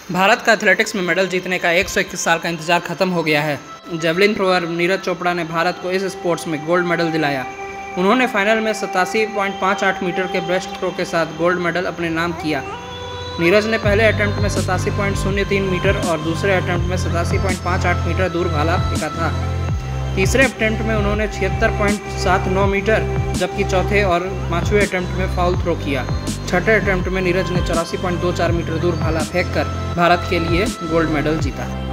भारत का एथलेटिक्स में मेडल जीतने का 121 साल का इंतजार खत्म हो गया है। जेवलिन थ्रोअर नीरज चोपड़ा ने भारत को इस स्पोर्ट्स में गोल्ड मेडल दिलाया। उन्होंने फाइनल में 87.58 मीटर के ब्रेस्ट थ्रो के साथ गोल्ड मेडल अपने नाम किया। नीरज ने पहले अटेम्प्ट में 87.03 मीटर और दूसरे अटेम्प्ट में 87.58 मीटर दूर भाला फेंका था। तीसरे अटेम्प्ट में उन्होंने 76.79 मीटर जबकि चौथे और पांचवें अटेम्प्ट में फाउल थ्रो किया। छठे अटेम्प्ट में नीरज ने 84.24 मीटर दूर भाला फेंककर भारत के लिए गोल्ड मेडल जीता।